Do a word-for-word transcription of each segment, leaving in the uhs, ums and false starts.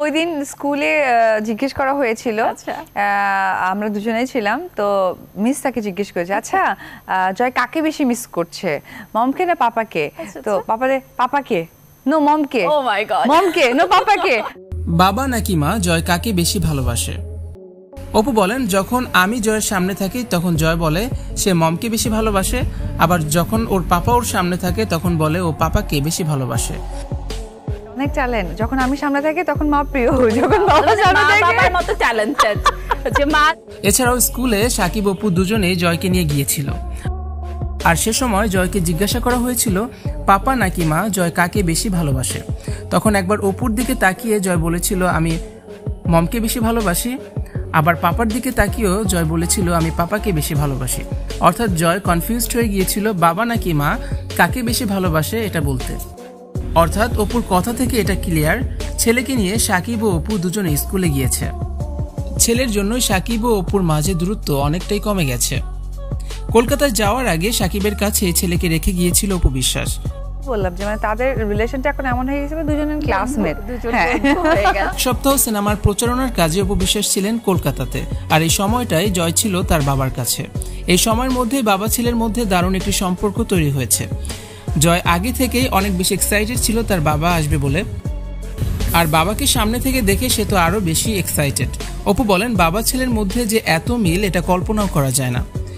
ওই দিন স্কুলে জিজ্ঞেস করা হয়েছিল, আমরা দুজনেই ছিলাম, তো মিস তাকে জিজ্ঞেস করেছে, আচ্ছা জয় কাকে বেশি মিস করছে, মমকে না পাপাকে? তো পাপারে পাপাকে, নো মমকে। ও মাই গড, মমকে নো পাপাকে। বাবা নাকি মা জয় কাকে বেশি ভালোবাসে? অপু বলেন, যখন আমি জয়ের সামনে থাকি তখন জয় বলে সে মমকে বেশি ভালোবাসে, আবার যখন ওর পাপা ওর সামনে থাকে তখন বলে ও পাপাকে বেশি ভালোবাসে। অনেক ট্যালেন্ট, যখন আমি সামনে থাকি তখন মা প্রিয়, যখন বাবা সামনে থাকে বাবার মতো ট্যালেন্টেড হচ্ছে মা। এছাড়াও স্কুলে সাকিব অপু দুজনেই জয়কে নিয়ে গিয়েছিল, আর সে সময় জয়কে জিজ্ঞাসা করা হয়েছিল পাপা নাকি মা জয় কাকে বেশি ভালোবাসে। তখন একবার অপুর দিকে তাকিয়ে জয় বলেছিল আমি মমকে বেশি ভালোবাসি, আবার পাপার দিকে তাকিয়েও জয় বলেছিল আমি পাপাকে বেশি ভালোবাসি। অর্থাৎ জয় কনফিউজড হয়ে গিয়েছিল বাবা নাকি মা কাকে বেশি ভালোবাসে এটা বলতে। অর্থাৎ অপুর কথা থেকে এটা ক্লিয়ার, ছেলেকে নিয়ে সাকিব ও অপু দুজনে স্কুলে গিয়েছে। ছেলের জন্যই সাকিব ও অপুর মাঝে দূরত্ব অনেকটাই কমে গেছে। কলকাতায় যাওয়ার আগে সাকিবের কাছে ছেলেকে রেখে গিয়েছিল অপু বিশ্বাস। বললাম যে মানে তাদের রিলেশনটা এখন এমন হয়ে গেছে দুজনের ক্লাসমেট। সপ্তাহ সিনেমার প্রচারণার কাজে অপু বিশ্বাস ছিলেন কলকাতাতে, আর এই সময়টাই জয় ছিল তার বাবার কাছে। এই সময়ের মধ্যে বাবা ছেলের মধ্যে দারুণ একটি সম্পর্ক তৈরি হয়েছে। জয় আগে থেকেই অনেক বেশি এক্সাইটেড ছিল তার বাবা আসবে বলে, আর বাবাকে সামনে থেকে দেখে সে তো আরো বেশি এক্সাইটেড। অপু বলেন, বাবা ছেলের মধ্যে যে এত মিল এটা কল্পনাও করা যায় না।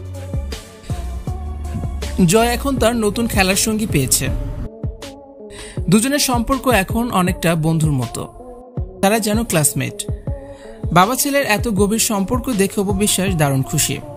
জয় এখন তার নতুন খেলার সঙ্গী পেয়েছে। দুজনের সম্পর্ক এখন অনেকটা বন্ধুর মতো, তারা যেন ক্লাসমেট। বাবা ছেলের এত গভীর সম্পর্ক দেখে অপু বিশ্বাস দারুণ খুশি।